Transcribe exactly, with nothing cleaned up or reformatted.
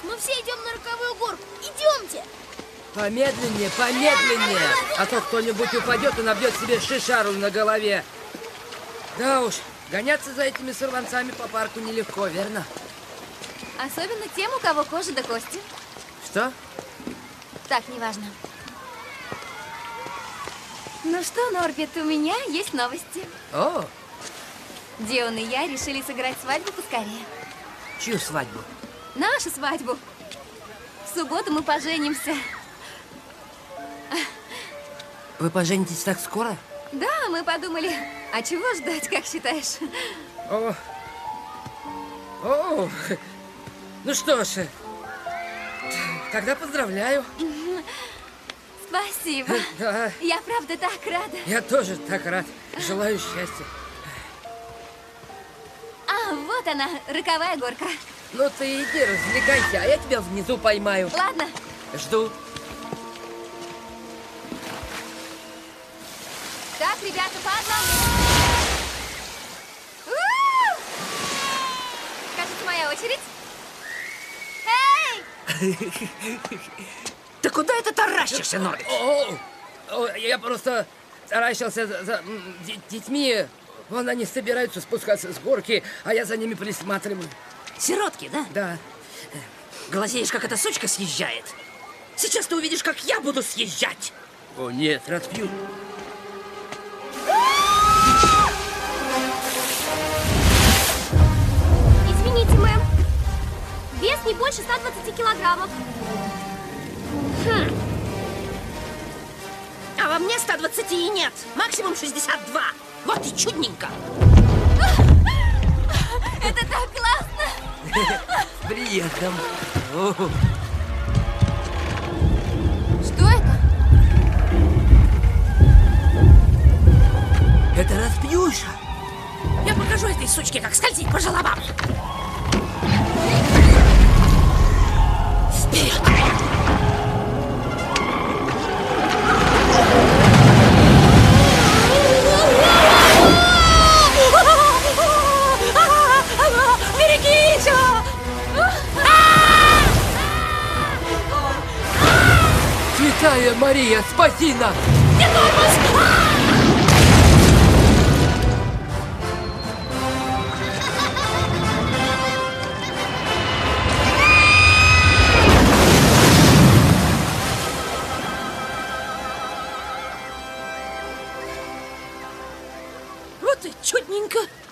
Мы все идем на роковую горку. Идемте! Помедленнее, помедленнее, а то кто-нибудь упадет и набьет себе шишару на голове. Да уж, гоняться за этими сорванцами по парку нелегко, верно? Особенно тем, у кого кожа до кости. Что? Так, неважно. Ну что, Норбит, у меня есть новости. О! Дион и я решили сыграть свадьбу поскорее. Чью свадьбу? Нашу свадьбу. В субботу мы поженимся. Вы поженитесь так скоро? Да, мы подумали, а чего ждать, как считаешь? О! О! Ну что ж, тогда поздравляю. Спасибо. Да. Я правда так рада. Я тоже так рад. Желаю счастья. А, вот она, роковая горка. Ну ты иди, развлекайся, а я тебя внизу поймаю. Ладно. Жду. Так, ребята, по одному. У-у-у! Кажется, моя очередь. Эй! Ты куда это таращишься, Норбит? О, о, я просто таращился за, за м, д- детьми. Вон они собираются спускаться с горки, а я за ними присматриваю. Сиротки, да? Да. Глазеешь, как эта сучка съезжает. Сейчас ты увидишь, как я буду съезжать. О нет, распью. Извините, мэм. Вес не больше ста двадцати килограммов. Хм. А во мне ста двадцати и нет. Максимум шестьдесят два. Вот и чудненько. Это так классно! С приездом. О. Что это? Это Распьюша. Я покажу этой сучке, как скользить по желобам. Вперед! Берегись! Святая Мария, спаси нас! Не тормоз! Вот и чудненько.